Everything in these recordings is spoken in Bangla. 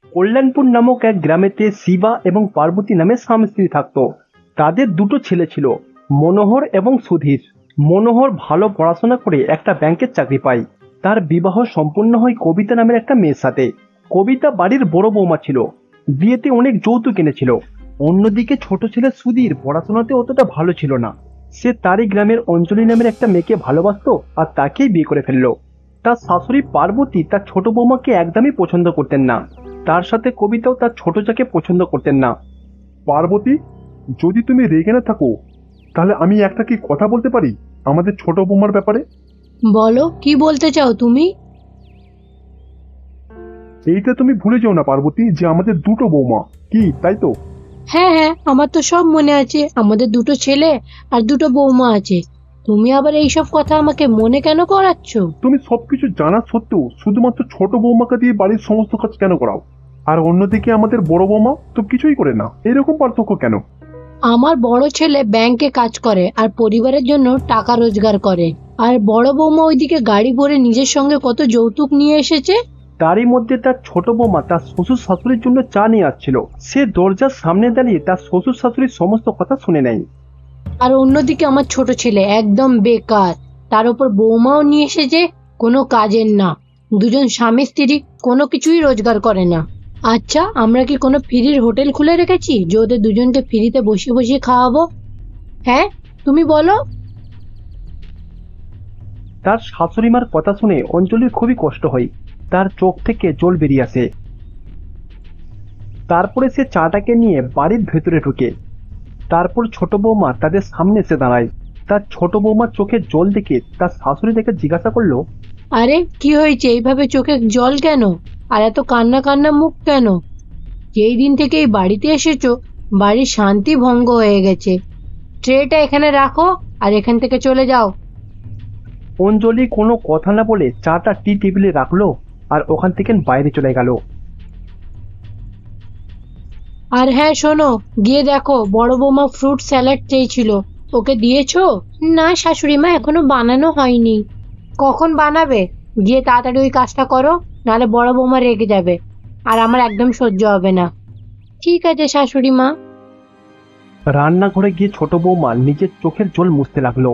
কল্যাণপুর নামক এক গ্রামেতে শিবা এবং পার্বতী নামে স্বামী স্ত্রী থাকতো। তাদের দুটো ছেলে ছিল, মনোহর এবং সুধীর। মনোহর ভালো পড়াশোনা করে একটা ব্যাংকের চাকরি পায়। তার বিবাহ সম্পূর্ণ হয় কবিতা নামের একটা মেয়ের সাথে। কবিতা বাড়ির বড় বৌমা ছিল, বিয়েতে অনেক যৌতুক এনেছিল। অন্যদিকে ছোট ছেলে সুধীর পড়াশোনাতে অতটা ভালো ছিল না। সে তারই গ্রামের অঞ্জলি নামের একটা মেয়েকে ভালোবাসতো আর তাকেই বিয়ে করে ফেললো। তার শাশুড়ি পার্বতী তার ছোট বৌমাকে একদমই পছন্দ করতেন না। তার সাথে কবিতাও তার ছোট যাকে পছন্দ করতেন না। পার্বতী, যদি তুমি রেগে না থাকো তাহলে আমি একটা কি কথা বলতে পারি আমাদের ছোট বৌমার ব্যাপারে? বলো, কি বলতে চাও তুমি? এইটা তুমি ভুলে যাও না পার্বতী, যে আমাদের দুটো বৌমা, কি তাই তো? হ্যাঁ হ্যাঁ, আমার তো সব মনে আছে। আমাদের দুটো ছেলে আর দুটো বৌমা আছে। তুমি আবার এইসব কথা আমাকে মনে কেন করাচ্ছ? তুমি সবকিছু জানা সত্ত্বেও শুধুমাত্র ছোট বৌমাকে দিয়ে বাড়ির সমস্ত কাজ কেন করাও? আর অন্যদিকে আমাদের বড় বৌমা তো কিছুই করে না, এরকম পার্থক্য কেন? আমার বড় ছেলে ব্যাংকে কাজ করে আর পরিবারের জন্য টাকা রোজগার করে, আর বড় বৌমা ওইদিকে গাড়ি ভরে নিজের সঙ্গে কত যৌতুক নিয়ে এসেছে। তারই মধ্যে তার ছোট বৌমা তার শ্বশুর শাশুড়ির জন্য চা নিয়ে আসছিল। সে দরজার সামনে দাঁড়িয়ে তার শ্বশুর শাশুড়ির সমস্ত কথা শুনে নেয়। আর অন্যদিকে আমার ছোট ছেলে একদম বেকার, তার উপর বৌমাও নিয়ে এসেছে কোনো কাজের না। দুজন স্বামী স্ত্রী কোনো কিছুই রোজগার করে না। আচ্ছা, আমরা কি কোনো ফ্রির হোটেল খুলে রেখেছি যে ওদের দুজনকে ফ্রিতে বসিয়ে বসিয়ে খাওয়াবো? হ্যাঁ, তুমি বলো। তার শাশুড়িমার কথা শুনে অঞ্জলির খুবই কষ্ট হয়। তার চোখ থেকে জল বেরিয়ে আসে। তারপরে সে চাটাকে নিয়ে বাড়ির ভেতরে ঢুকে। তারপর ছোট বৌমা তাদের সামনে এসে দাঁড়ায়। তার ছোট বৌমার চোখে জল দেখে তার শাশুড়ি তাকে জিজ্ঞাসা করলো, আরে কি হয়েছে, এইভাবে চোখে জল কেন আর এত কান্না কান্না মুখ কেন? যেই দিন থেকে এই বাড়িতে এসেছো বাড়ির শান্তি ভঙ্গ হয়ে গেছে। ট্রেটা এখানে রাখো আর এখান থেকে চলে যাও। অঞ্জলি কোনো কথা না বলে চাটা টি টেবিলে রাখলো আর ওখান থেকে বাইরে চলে গেল। আর হ্যাঁ শোনো, গিয়ে দেখো বড় বৌমা ফ্রুট স্যালাড চেয়েছিল, ওকে দিয়েছো? না শাশুড়ি মা, এখনো বানানো হয়নি। কখন বানাবে? গিয়ে তাড়াতাড়ি ওই কাজটা করো, নাহলে বড় বৌমা রেগে যাবে আর আমার একদম সহ্য হবে না। ঠিক আছে শাশুড়ি মা। রান্নাঘরে গিয়ে ছোট বৌমা নিজের চোখের জল মুছতে লাগলো।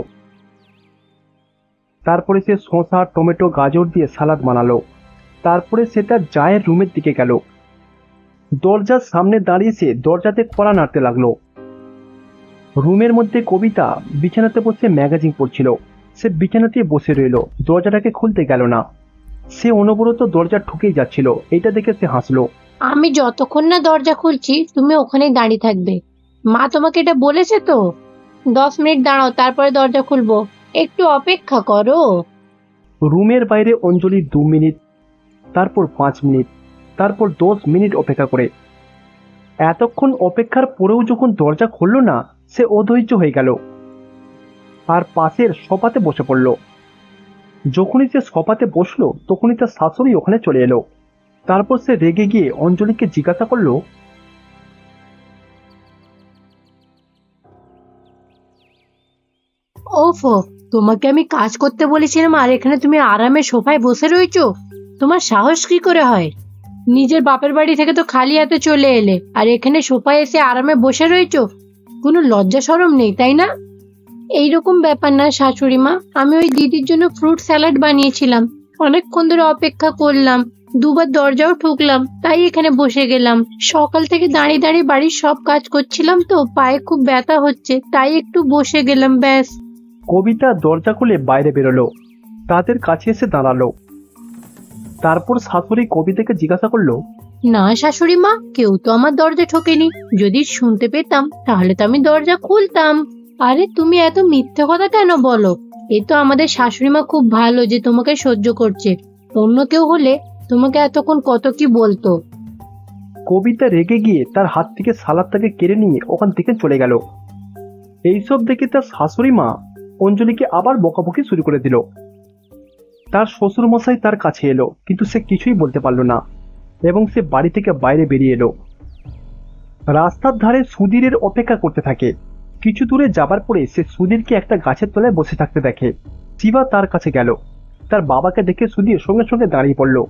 তারপরে সে শসা, টমেটো, গাজর দিয়ে সালাদ বানালো। তারপরে সে তার জায়ের রুমের দিকে গেল। দরজার সামনে দাঁড়িয়ে সে দরজাতে কড়া নাড়তে লাগলো। রুমের মধ্যে কবিতা বিছানাতে বসে ম্যাগাজিন পড়ছিল। সে বিছানাতে বসে রইল, দরজাটাকে খুলতে গেল না। সে অনবরত দরজা ঠুকেই যাচ্ছিল। এটা দেখে সে হাসলো। আমি যতক্ষণ না দরজা খুলছি তুমি ওখানেই দাঁড়িয়ে থাকবে। মা তোমাকে এটা বলেছে তো? 10 মিনিট দাঁড়াও, তারপরে দরজা খুলবো, একটু অপেক্ষা করো। রুমের বাইরে অঞ্জলি 2 মিনিট, তারপর 5 মিনিট, তারপর 10 মিনিট অপেক্ষা করে। এতক্ষণ অপেক্ষার পরেও যখন দরজা খুলল না, সে অধৈর্য হয়ে গেল আর পাশের সোফাতে বসে পড়ল। যখনই সে সোফাতে বসলো তখনই তার শাশুড়ি ওখানে চলে এলো। তারপর সে রেগে গিয়ে অঞ্জলিকে জিজ্ঞাসা করলো, ওফো, তোমাকে আমি কাজ করতে বলেছিলাম আর এখানে তুমি আরামে সোফায় বসে রয়েছো? তোমার সাহস কি করে হয়? নিজের বাপের বাড়ি থেকে তো খালি হাতে চলে এলে আর এখানে সোফায় এসে আরামে বসে রয়েছো। কোনো লজ্জা শরম নেই, তাই না? এইরকম ব্যাপার না শাশুড়ি মা, আমি ওই দিদির জন্য ফ্রুট স্যালাড বানিয়েছিলাম, অনেকক্ষণ ধরে অপেক্ষা করলাম, দুবার দরজাও ঠুকলাম, তাই এখানে বসে গেলাম। সকাল থেকে দাঁড়িয়ে দাঁড়িয়ে বাড়ির সব কাজ করছিলাম তো পায়ে খুব ব্যথা হচ্ছে, তাই একটু বসে গেলাম, ব্যাস। কবিতা দরজা খুলে বাইরে বেরোলো, তাদের কাছে এসে দাঁড়ালো। তারপর শাশুড়ি কবিতাকে জিজ্ঞাসা করলো, না শাশুড়ি মা, কেউ তো আমার দরজা ঠোকেনি। যদি শুনতে পেতাম তাহলে তো আমি দরজা খুলতাম। আরে তুমি এত মিথ্যে কথা কেন বলো? এ তো আমাদের শাশুড়ি মা খুব ভালো যে তোমাকে সহ্য করছে। অন্য কেউ হলে তোমাকে এতক্ষণ কত কি বলতো। কবিতা রেগে গিয়ে তার হাত থেকে সালাদটাকে কেড়ে নিয়ে ওখান থেকে চলে গেল। এইসব দেখে তার শাশুড়ি মা অঞ্জলিকে আবার বকাবকি শুরু করে দিল। তার শ্বশুর মশাই তার কাছে এলো, কিন্তু সে কিছুই বলতে পারল না এবং সে বাড়ি থেকে বাইরে বেরিয়ে এলো। রাস্তার ধারে সুধীরের অপেক্ষা করতে থাকে। কিছু দূরে যাবার পরে সে সুধীরকে একটা গাছের তলায় বসে থাকতে দেখে। শিবা তার কাছে গেল। তার বাবাকে দেখে সুধীর সঙ্গে সঙ্গে দাঁড়িয়ে পড়ল।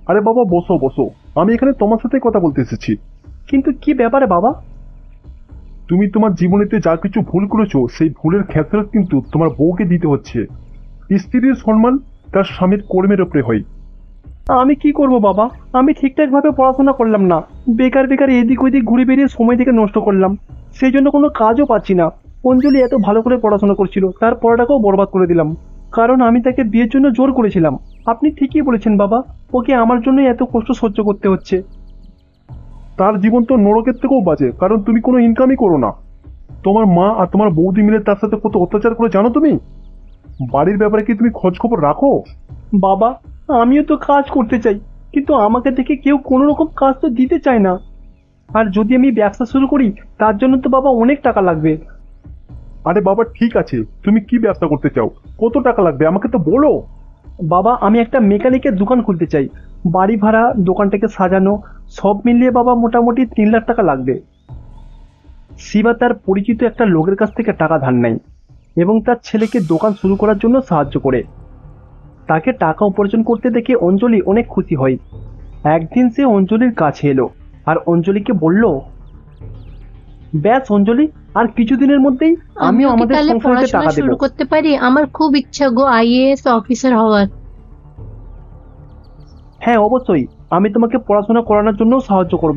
আরে বাবা বসো বসো, আমি এখানে তোমার সাথে কথা বলতে এসেছি। কিন্তু কি ব্যাপারে বাবা? তুমি তোমার জীবনেতে যা কিছু ভুল করেছো সেই ভুলের খেসারত কিন্তু তোমার বউকে দিতে হচ্ছে। স্ত্রীর সম্মান তার স্বামীর কর্মের উপরে হয়। আমি কি করব বাবা? আমি ঠিকঠাক ভাবে পড়াশোনা করলাম না, বেকার বেকার এদিক ওদিক ঘুরে বেরিয়ে সময় থেকে নষ্ট করলাম, সেই জন্য কোনো কাজও পাচ্ছি না। অঞ্জলি এত ভালো করে পড়াশোনা করছিল, তার পড়াটাকেও বরবাদ করে দিলাম, কারণ আমি তাকে বিয়ের জন্য জোর করেছিলাম। আপনি ঠিকই বলেছেন বাবা, ওকে আমার জন্যই এত কষ্ট সহ্য করতে হচ্ছে। তার জীবন তো নরকের থেকেও বাজে, কারণ তুমি কোনো ইনকামই করো না। তোমার মা আর তোমার বৌদি মিলে তার সাথে কত অত্যাচার করে জানো তুমি? বাড়ির ব্যাপারে কি তুমি খোঁজ খবর রাখো? বাবা, আমিও তো কাজ করতে চাই, কিন্তু আমাকে দেখে কেউ কোনো রকম কাজ তো দিতে চায় না। আর যদি আমি ব্যবসা শুরু করি, তার জন্য তো বাবা অনেক টাকা লাগবে। আরে বাবা ঠিক আছে, তুমি কি ব্যবসা করতে চাও? কত টাকা লাগবে আমাকে তো বলো। বাবা, আমি একটা মেকানিকের দোকান খুলতে চাই। বাড়ি ভাড়া, দোকানটাকে সাজানো, সব মিলিয়ে বাবা মোটামুটি 3 লাখ টাকা লাগবে। শিবা তার পরিচিত একটা লোকের কাছ থেকে টাকা ধার নেয় এবং তার ছেলেকে দোকান শুরু করার জন্য সাহায্য করে। তাকে টাকা উপার্জন করতে দেখে অঞ্জলি অনেক খুশি হয়। একদিন সে অঞ্জলির কাছে এলো আর অঞ্জলিকে বলল, ব্যাস অঞ্জলি, আর কিছুদিনের মধ্যেই আমিও কি আমাদের তাহলে সংসারে টাকা পড়াশোনা দেব। শুরু করতে পারি? আমার খুব ইচ্ছা গো আইএএস অফিসার হওয়ার। হ্যাঁ অবশ্যই, আমি তোমাকে পড়াশোনা করানোর জন্য সাহায্য করব।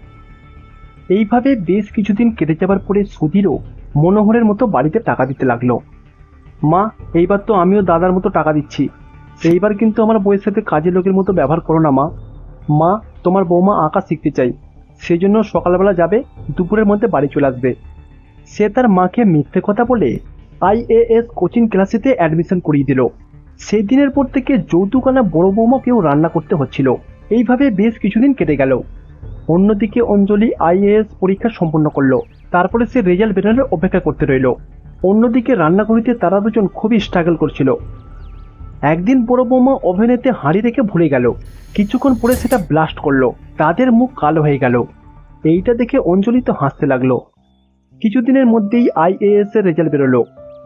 এইভাবে বেশ কিছুদিন কেটে যাবার পরে সুধীরও মনোহরের মতো বাড়িতে টাকা দিতে লাগলো। মা, এইবার তো আমিও দাদার মতো টাকা দিচ্ছি, এইবার কিন্তু আমার বউয়ের সাথে কাজের লোকের মতো ব্যবহার করো না মা। মা, তোমার বৌমা আঁকা শিখতে চাই, সেজন্য সকালবেলা যাবে, দুপুরের মধ্যে বাড়ি চলে আসবে। সে তার মাকে মিথ্যে কথা বলে আইএএস কোচিং ক্লাসেতে অ্যাডমিশন করিয়ে দিল। সেই দিনের পর থেকে যৌতুক আনা বড় বৌমাকেও রান্না করতে হচ্ছিল। এইভাবে বেশ কিছুদিন কেটে গেল। অন্যদিকে অঞ্জলি আইএএস পরীক্ষা সম্পন্ন করলো, তারপরে সে রেজাল্ট বেরোনোর অপেক্ষা করতে রইল। অন্যদিকে রান্নাঘড়িতে তারা দুজন খুবই স্ট্রাগল করছিল। একদিন বড় বৌমা ওভেনেতে হাঁড়ি রেখে ভুলে গেল, কিছুক্ষণ পরে সেটা ব্লাস্ট করলো, তাদের মুখ কালো হয়ে গেল। এইটা দেখে অঞ্জলি তো হাসতে লাগলো। কিছুদিনের মধ্যেই আইএএস এর রেজাল্ট বেরোলো।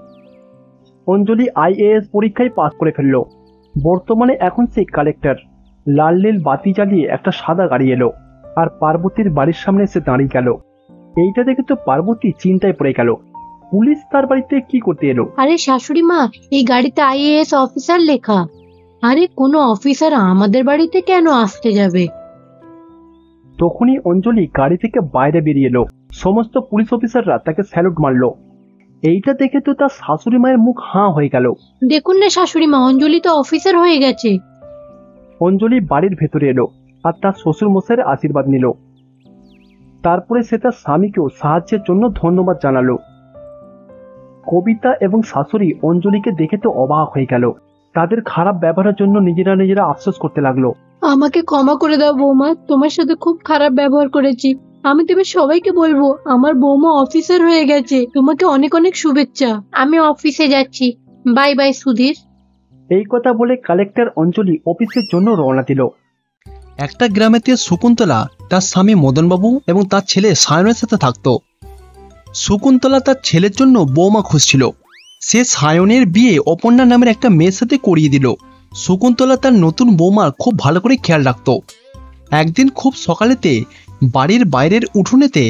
অঞ্জলি আইএএস পরীক্ষায় পাস করে ফেলল। বর্তমানে এখন সে কালেক্টর। লাল নীল বাতি জ্বালিয়ে একটা সাদা গাড়ি এলো আর পার্বতীর বাড়ির সামনে এসে দাঁড়িয়ে গেল। এইটা দেখে তো পার্বতী চিন্তায় পড়ে গেল, পুলিশ তার বাড়িতে কি করতে এলো? আরে শাশুড়ি মা, এই গাড়িতে আইএএস অফিসার লেখা। আরে কোনো অফিসার আমাদের বাড়িতে কেন আসতে যাবে? তখনই অঞ্জলি গাড়ি থেকে বাইরে বেরিয়ে এলো। সমস্ত পুলিশ অফিসাররা তাকে স্যালুট মারলো। এইটা দেখে তো তার শাশুড়ি মায়ের মুখ হাঁ হয়ে গেল। দেখুন না শাশুড়ি মা, অঞ্জলি তো অফিসার হয়ে গেছে। অঞ্জলি বাড়ির ভেতরে এলো আর তার শ্বশুর মশাইয়ের আশীর্বাদ নিল। তারপরে সে তার স্বামীকেও সাহায্যের জন্য ধন্যবাদ জানালো। কবিতা এবং শাশুড়ি অঞ্জলিকে দেখে তো অবাক হয়ে গেল। তাদের খারাপ ব্যবহারের জন্য নিজেরা আফসোস করতে লাগলো। আমাকে ক্ষমা করে দাও বৌমা, তোমার সাথে খুব খারাপ ব্যবহার করেছি। আমি তবে সবাইকে বলবো আমার বৌমা অফিসার হয়ে গেছে। তোমাকে অনেক অনেক শুভেচ্ছা। আমি অফিসে যাচ্ছি, বাই বাই সুধীর। এই কথা বলে কালেক্টর অঞ্জলি অফিসের জন্য রওনা দিল। একটা গ্রামেতে শকুন্তলা তার স্বামী মদনবাবু এবং তার ছেলে সায়নের সাথে থাকতো। শকুন্তলা তার ছেলের জন্য বৌমা খুঁজছিল। সে সায়নের বিয়ে অপর্ণা নামের একটা মেয়ের সাথে করিয়ে দিল। শকুন্তলা তার নতুন বৌমার খুব ভালো করে খেয়াল রাখত। একদিন খুব সকালেতে বাড়ির বাইরের উঠোনেতে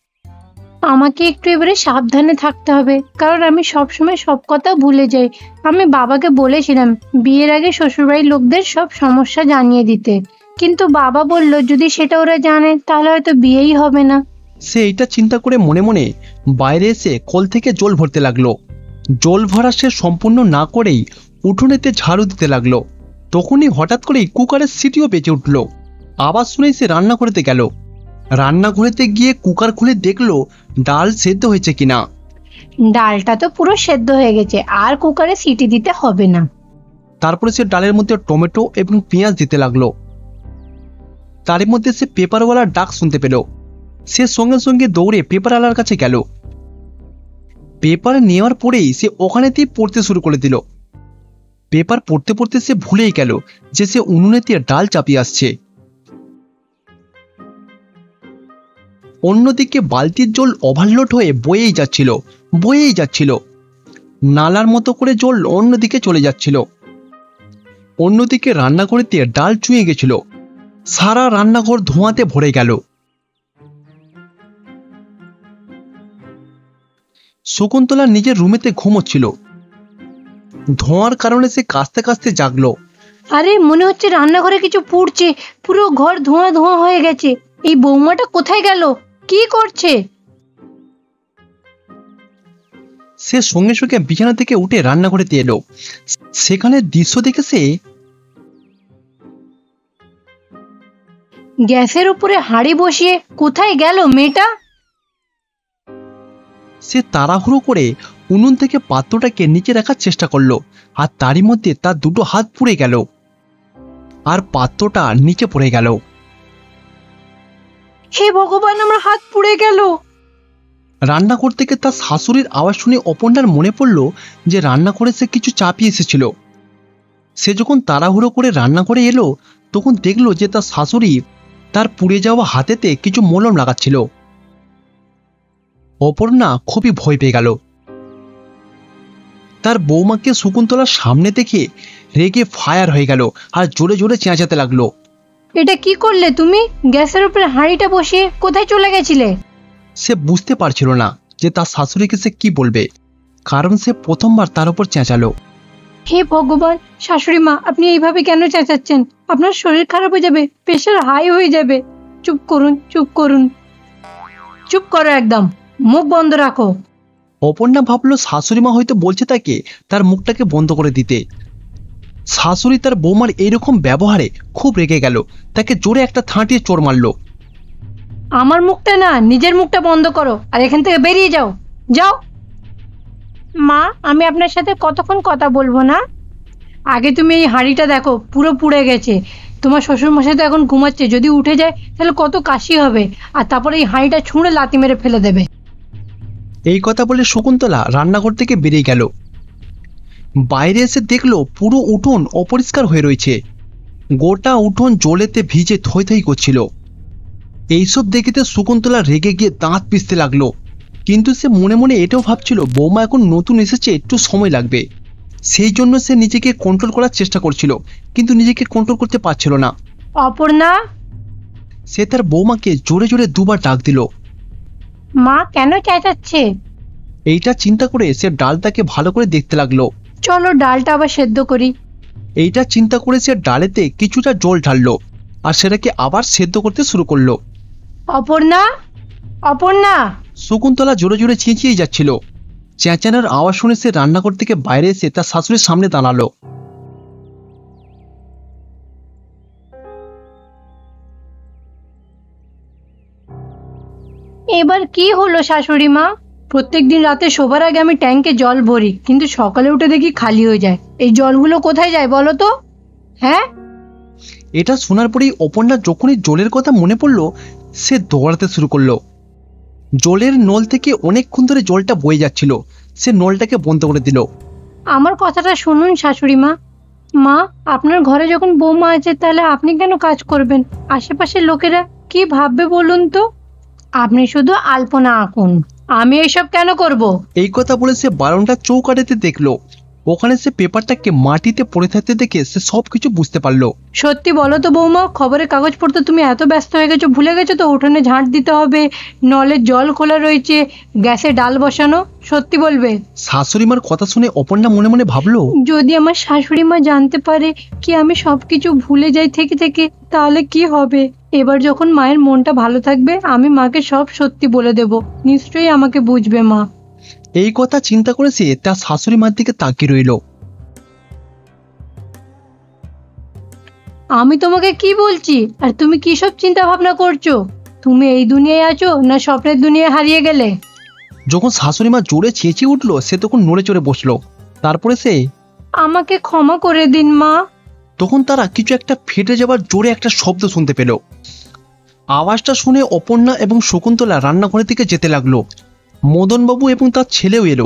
আমাকে একটু এবারে সাবধানে থাকতে হবে, কারণ আমি সবসময় সব কথা ভুলে যাই। আমি বাবাকে বলেছিলাম বিয়ের আগে শ্বশুরবাড়ির লোকদের সব সমস্যা জানিয়ে দিতে, কিন্তু বাবা বলল যদি সেটা ওরা জানে তাহলে হয়তো বিয়েই হবে না। সে এইটা চিন্তা করে মনে মনে বাইরে এসে কল থেকে জল ভরতে লাগলো। জল ভরা সে সম্পূর্ণ না করেই উঠোনেতে ঝাড়ু দিতে লাগলো। তখনই হঠাৎ করেই কুকারের সিটিও বেজে উঠল। আবার শুনেই সে রান্নাঘরেতে গেল। রান্নাঘরেতে গিয়ে কুকার খুলে দেখলো ডাল সেদ্ধ হয়েছে কিনা। ডালটা তো পুরো সেদ্ধ হয়ে গেছে, আর কুকারে সিটি দিতে হবে না। তারপরে সে ডালের মধ্যে টমেটো এবং পেঁয়াজ দিতে লাগলো। তার মধ্যে সে পেপারওয়ালার ডাক শুনতে পেল। সে সঙ্গে সঙ্গে দৌড়ে পেপারওয়ালার কাছে গেল। পেপার নেওয়ার পরেই সে ওখানেতেই পড়তে শুরু করে দিল। পেপার পড়তে পড়তে সে ভুলেই গেল যে সে উনুনেতে ডাল চাপিয়ে আসছে। অন্যদিকে বালতির জল ওভারলোড হয়ে বয়েই যাচ্ছিল। নালার মতো করে জল অন্যদিকে চলে যাচ্ছিল। অন্যদিকে রান্নাঘরেতে ডাল চুঁয়ে গেছিল। সারা রান্নাঘর ধোঁয়াতে ভরে গেল। শকুন্তলা নিজের রুমেতে ঘুমোচ্ছিল। ধোঁয়ার কারণে সে কাঁচতে কাঁচতে জাগলো। আরে মনে হচ্ছে রান্নাঘরে কিছু পুড়ছে, পুরো ঘর ধোঁয়া ধোঁয়া হয়ে গেছে। এই বৌমাটা কোথায় গেল? কি করছে? সে সঙ্গে সঙ্গে বিছানা থেকে উঠে রান্নাঘরেতে এলো। সেখানে দৃশ্য দেখে সে গ্যাসের উপরে হাঁড়ি বসিয়ে কোথায় গেল মেয়েটা? সে তাড়াহুড়ো করে উনুন থেকে পাত্রটাকে নিচে রাখার চেষ্টা করলো, আর তারই মধ্যে তার দুটো হাত পুড়ে গেল আর পাত্রটা নিচে পড়ে গেল। হে ভগবান, আমার হাত পুড়ে গেল। রান্নাঘর থেকে তার শাশুড়ির আওয়াজ শুনে অপর্ণার মনে পড়ল যে রান্নাঘরে সে কিছু চাপিয়ে এসেছিল। সে যখন তাড়াহুড়ো করে রান্নাঘরে এলো তখন দেখলো যে তার শাশুড়ি তার পুড়ে যাওয়া হাতেতে কিছু মলম লাগাচ্ছিল। অপর্ণা খুবই ভয় পেয়ে গেল। তার বৌমাকে শকুন্তলার সামনে দেখে রেগে ফায়ার হয়ে গেল আর জোরে জোরে চেঁচাতে লাগলো। এটা কি করলে তুমি? গ্যাসের উপরে হাঁড়িটা বসিয়ে কোথায় চলে গেছিলে? সে বুঝতে পারছিল না যে তার শাশুড়িকে সে কি বলবে, কারণ সে প্রথমবার তার উপর চেঁচালো। হে ভগবান, শাশুড়ি মা, আপনি এইভাবে কেন চেঁচাচ্ছেন? আপনার শরীর খারাপ হয়ে যাবে, প্রেশার হাই হয়ে যাবে। চুপ করুন, চুপ করুন, চুপ করো, একদম মুখ বন্ধ রাখো। অপর্ণা ভাবলো শাশুড়িমা হয়তো বলছে তাকে তার মুখটাকে বন্ধ করে দিতে। শাশুড়ি তার বৌমার এইরকম ব্যবহারে খুব রেগে গেল, তাকে জোরে একটা থাঁটিয়ে চোর মারলো। আমার মুখটা না, নিজের মুখটা বন্ধ করো আর এখান থেকে বেরিয়ে যাও, যাও। মা, আমি আপনার সাথে কতক্ষণ কথা বলবো না? আগে তুমি এই হাঁড়িটা দেখো, পুরো পুড়ে গেছে। তোমার শ্বশুরমশাই তো এখন ঘুমাচ্ছে, যদি উঠে যায় তাহলে কত কাশি হবে, আর তারপরে এই হাঁড়িটা ছুঁড়ে লাথি মেরে ফেলে দেবে। এই কথা বলে শকুন্তলা রান্নাঘর থেকে বেরিয়ে গেল। বাইরে এসে দেখলো পুরো উঠোন অপরিষ্কার হয়ে রয়েছে। গোটা উঠোন জলেতে ভিজে থই থই করছিল। এইসব দেখেতে শকুন্তলা রেগে গিয়ে দাঁত পিষতে লাগলো, কিন্তু সে মনে মনে এটাও ভাবছিল বৌমা এখন নতুন এসেছে, একটু সময় লাগবে। সেই জন্য সে নিজেকে কন্ট্রোল করার চেষ্টা করছিল, কিন্তু নিজেকে কন্ট্রোল করতে পারছিল না। অপর্ণা! সে তার বৌমাকে জোরে জোরে দুবার ডাক দিল। মা কেন চেঁচাচ্ছে? এইটা চিন্তা করে সে ডালটাকে ভালো করে দেখতে লাগলো। চলো ডালটা আবার সেদ্ধ করি। এইটা চিন্তা করে সে ডালেতে কিছুটা জল ঢাললো আর সেটাকে আবার সেদ্ধ করতে শুরু করলো। অপর্ণা, অপর্ণা! শকুন্তলা জোরে জোরে চেঁচিয়ে যাচ্ছিল। চেঁচানোর আওয়াজ শুনে সে রান্নাঘর থেকে বাইরে এসে তার শাশুড়ির সামনে দাঁড়ালো। এবার কি হলো শাশুড়ি মা? প্রত্যেকদিন রাতে শোবার আগে আমি ট্যাঙ্কে জল ভরি, কিন্তু সকালে উঠে দেখি খালি হয়ে যায়। এই জলগুলো কোথায় যায় বলো তো? হ্যাঁ? এটা শোনার পরেই অপর্ণা যখনই জলের কথা মনে পড়লো সে দৌড়াতে শুরু করলো। জলের নল থেকে অনেকক্ষণ ধরে জলটা বয়ে যাচ্ছিল। সে নলটাকে বন্ধ করে দিল। আমার কথাটা শুনুন শাশুড়ি মা। মা, আপনার ঘরে যখন বৌমা আছে তাহলে আপনি কেন কাজ করবেন? আশেপাশের লোকেরা কি ভাববে বলুন তো? আপনি শুধু আলপনা আঁকুন, আমি এসব কেন করব? এই কথা বলে সে বারান্দার চৌকাঠেতে দেখলো। ওখানে সে পেপারটাকে মাটিতে পড়ে থাকতে দেখে সে সবকিছু বুঝতে পারলো। সত্যি বলো তো বৌমা, খবরের কাগজ পড়তে তুমি এত ব্যস্ত হয়ে গেছো, ভুলে গেছো তো উঠোনে ঝাঁট দিতে হবে, নলের জল খোলা রয়েছে, গ্যাসে ডাল বসানো? সত্যি বলবে? শাশুড়ি মার কথা শুনে অপর্ণা মনে মনে ভাবলো, যদি আমার শাশুড়ি মা জানতে পারে কি আমি সবকিছু ভুলে যাই থেকে থেকে, তাহলে কি হবে? এবার যখন মায়ের মনটা ভালো থাকবে আমি মাকে সব সত্যি বলে দেব, নিশ্চয়ই আমাকে বুঝবে মা। এই কথা চিন্তা করে সে তার শাশুড়ি মার দিকে তাকিয়ে রইল। আমি তোমাকে কি বলছি আর তুমি কি সব চিন্তা ভাবনা করছো? তুমি এই দুনিয়ায় আছো না স্বপ্নের দুনিয়ায় হারিয়ে গেলে? যখন শাশুড়ি মা জোরে চেঁচিয়ে উঠলো সে তখন নড়ে চড়ে বসলো। তারপরে সে, আমাকে ক্ষমা করে দিন মা। তখন তারা কিছু একটা ফেটে যাবার জোরে একটা শব্দ শুনতে পেল। আওয়াজটা শুনে অপর্ণা এবং শকুন্তলা রান্নাঘরের দিকে যেতে লাগলো। মদনবাবু এবং তার ছেলেও এলো।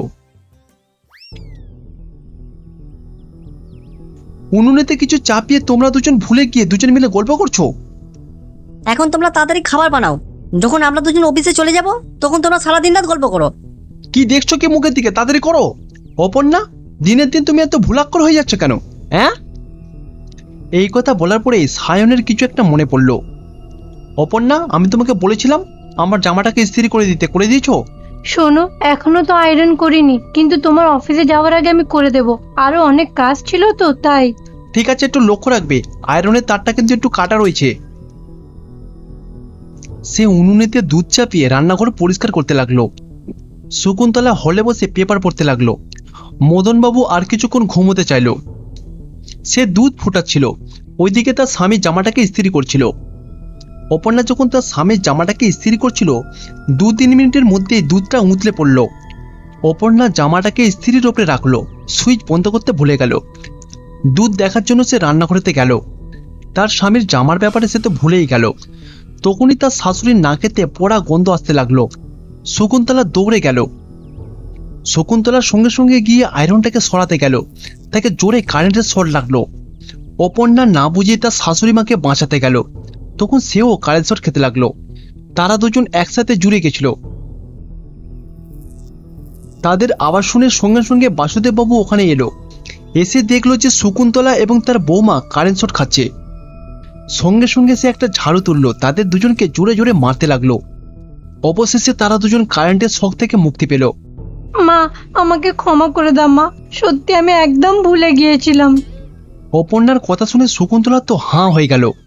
উনুনেতে কিছু চাপিয়ে তোমরা দুজন ভুলে গিয়ে দুজন মিলে গল্প করছো। এখন তোমরা তাড়াতাড়ি খাবার বানাও, যখন আমরা দুজন অফিসে চলে যাব তখন তোমরা সারাদিন রাত গল্প করো। কি দেখছো কি মুখের দিকে? তাড়াতাড়ি করো। অপর্ণা, দিনের দিন তুমি এত ভুলাক্কর হয়ে যাচ্ছ কেন? হ্যাঁ? এই কথা বলার পরে সায়নের কিছু একটা মনে পড়ল। অপর্ণা, আমি তোমাকে বলেছিলাম আমার জামাটাকে ইস্ত্রি করে দিতে, করে দিয়েছো? শোনো, এখনো তো আয়রন করিনি, কিন্তু তোমার অফিসে যাওয়ার আগে আমি করে দেব। আরো অনেক কাজ ছিল তো তাই। ঠিক আছে, একটু লক্ষ্য রাখবে, আয়রনের তারটা কিন্তু একটু কাটা রয়েছে। সে উনুনেতে দুধ চাপিয়ে রান্নাঘর পরিষ্কার করতে লাগলো। শকুন্তলা হলে বসে পেপার পড়তে লাগলো। মদনবাবু আর কিছুক্ষণ ঘুমোতে চাইল। সে দুধ ফুটাচ্ছিল, ওইদিকে তার স্বামীর জামাটাকে ইস্ত্রি করছিল। অপর্ণা যখন তার স্বামীর জামাটাকে ইস্ত্রি করছিল, 2-3 মিনিটের মধ্যেই দুধটা উতলে পড়ল। অপর্ণা জামাটাকে ইস্ত্রির ওপরে রাখলো, সুইচ বন্ধ করতে ভুলে গেল। দুধ দেখার জন্য সে রান্নাঘরেতে গেল। তার স্বামীর জামার ব্যাপারে সে তো ভুলেই গেল। তখনই তার শাশুড়ির নাকেতে পোড়া গন্ধ আসতে লাগলো। শকুন্তলা দৌড়ে গেল। শকুন্তলার সঙ্গে সঙ্গে গিয়ে আয়রনটাকে সরাতে গেল। তাকে জোরে কারেন্টের শর্ট লাগলো। অপর্ণা না বুঝিয়ে তার শাশুড়ি মাকে বাঁচাতে গেল। তখন সেও কারেন্ট শর্ট খেতে লাগলো। তারা দুজন একসাথে জুড়ে গেছিল। তাদের আওয়াজ শুনে সঙ্গে সঙ্গে বাসুদেববাবু ওখানে এলো। এসে দেখলো যে শকুন্তলা এবং তার বৌমা কারেন্ট শট খাচ্ছে। সঙ্গে সঙ্গে সে একটা ঝাড়ু তুললো, তাদের দুজনকে জোরে জোরে মারতে লাগলো। অবশেষে তারা দুজন কারেন্টের শক থেকে মুক্তি পেল। মা, আমাকে ক্ষমা করে দাও মা, সত্যি আমি একদম ভুলে গিয়েছিলাম। অপর্ণার কথা শুনে শকুন্তলা তো হাঁ হয়ে গেল।